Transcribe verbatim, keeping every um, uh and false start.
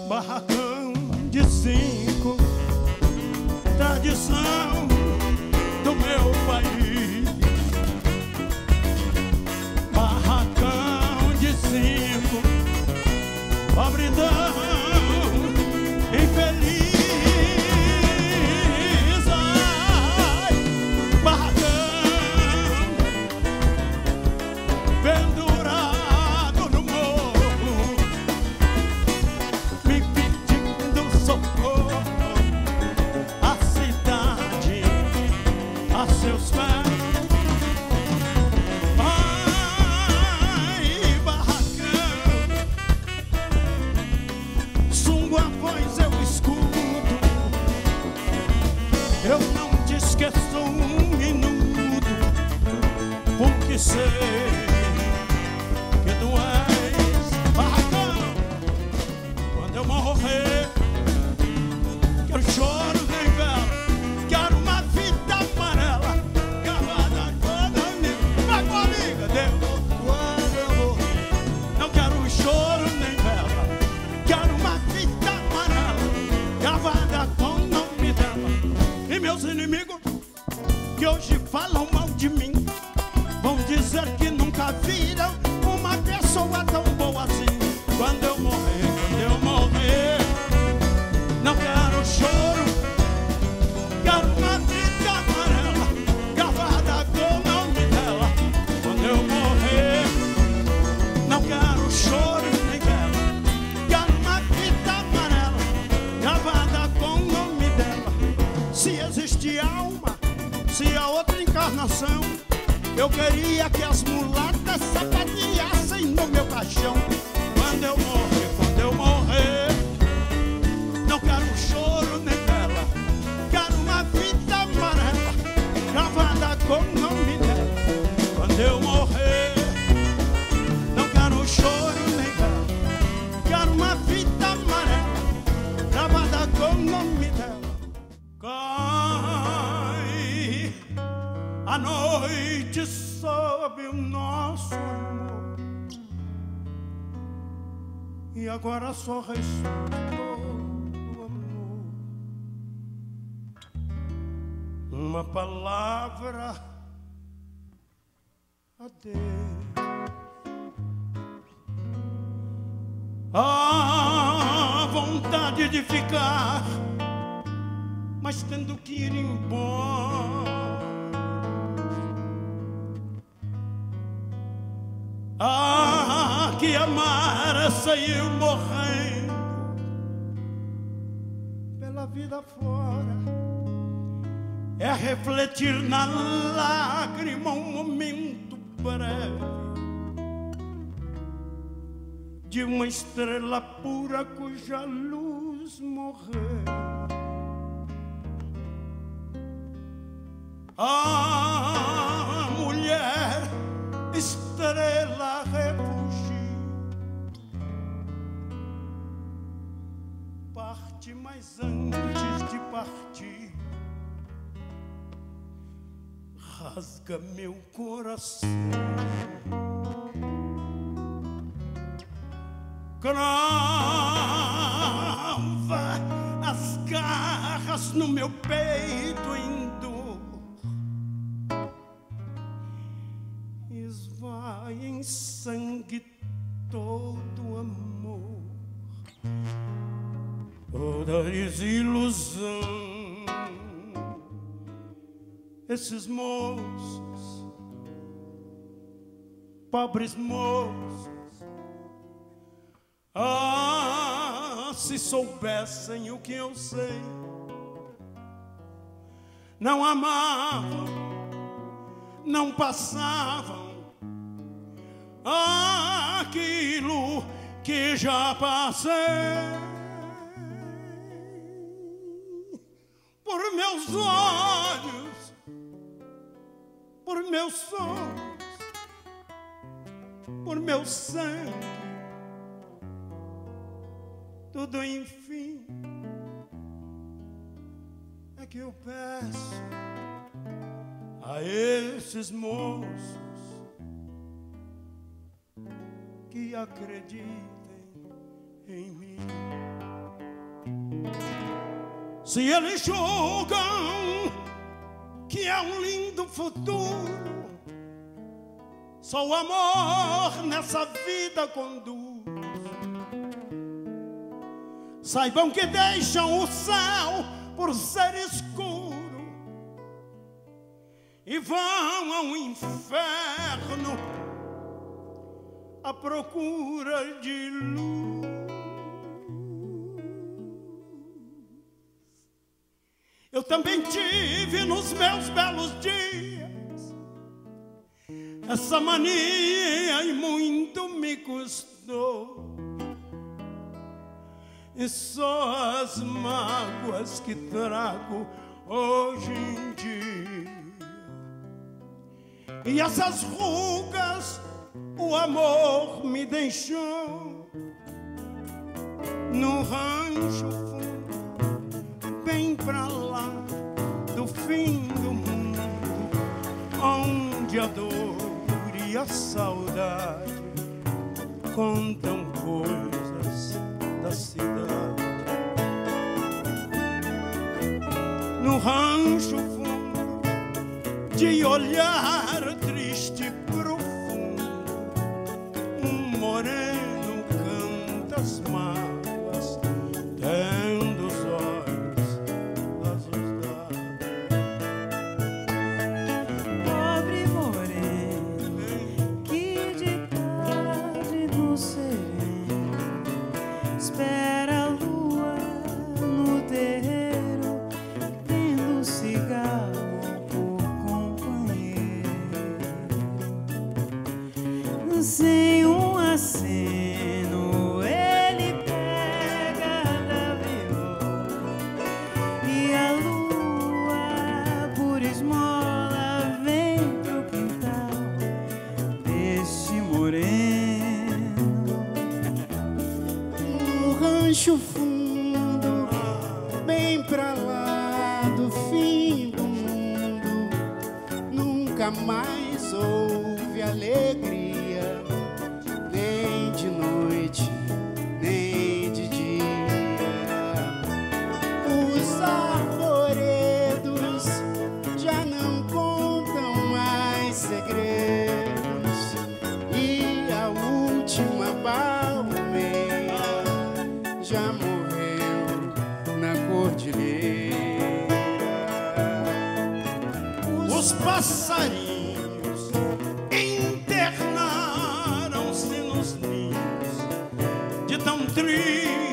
Barracão de cinco, tradição do meu país. Barracão de cinco, pobridão infeliz. Ai, barracão pendurado no morro, me pedindo socorro. A cidade a seus pés. Ai, barracão, sua voz eu escuto. Eu não te esqueço um minuto, porque sei que tu és barracão. Quando eu morrer, quero choro nem vela, quero uma fita amarela gravada quando eu me... Vai com a amiga, Deus, quando eu morrer, não quero choro nem vela, quero uma fita amarela gravada com o nome dela. E meus inimigos que hoje falam mal de mim vão dizer que nunca viram uma pessoa tão boa assim. Quando eu morrer, quando eu morrer, não quero choro, quero uma fita amarela gravada com o nome dela. Quando eu morrer, não quero choro nem vela, quero uma fita amarela gravada com o nome dela. Se existe alma, se há outra encarnação, eu queria que as mulatas sapateassem no meu caixão. Quando eu morrer, quando eu morrer, não quero choro nem vela, quero uma fita amarela gravada com o nome dela. Quando eu morrer, não quero choro nem vela, quero uma fita amarela gravada com o nome dela. Cai a noite sob o nosso amor, e agora só restou o amor. Uma palavra, adeus. A vontade de ficar, mas tendo que ir embora. Ah, que amar é sair morrendo pela vida fora, é refletir na lágrima um momento breve de uma estrela pura cuja luz morreu. Ah, mulher, estrela refugir, parte, mas antes de partir, rasga meu coração, crava as garras no meu peito em dor, esvai em sangue todo amor, toda desilusão. Esses moços, pobres moços, ah, se soubessem o que eu sei, não amavam, não passavam aquilo que já passei. Por meus olhos, por meus sonhos, por meu sangue, tudo enfim é que eu peço a esses moços que acreditem em mim. Se eles julgam que é um lindo futuro, só o amor nessa vida conduz. Saibam que deixam o céu por ser escuro e vão ao inferno à procura de luz. Eu também tive nos meus belos dias essa mania e muito me custou. E só as mágoas que trago hoje em dia. E essas rugas o amor me deixou no rancho fundo, bem pra lá do fim do mundo, onde a dor e a saudade contam coisas da cidade. No rancho fundo, de olhar triste e profundo, um moreno canta as mágoas, tendo os olhos azuis. Pobre moreno, que de tarde no sereno espera a lua no terreiro, tendo cigarro por companheiro. Sem um aceno ele pega da viola e a lua por esmola vem pro quintal deste moreno. No rancho fundo, bem pra lá do fim do mundo, nunca mais houve alegria, nem de noite, nem de dia. Os arvoredos já não contam mais segredos, e a última palmeira já morreu na cordilheira. Os passarinhos internaram-se nos ninhos de tão triste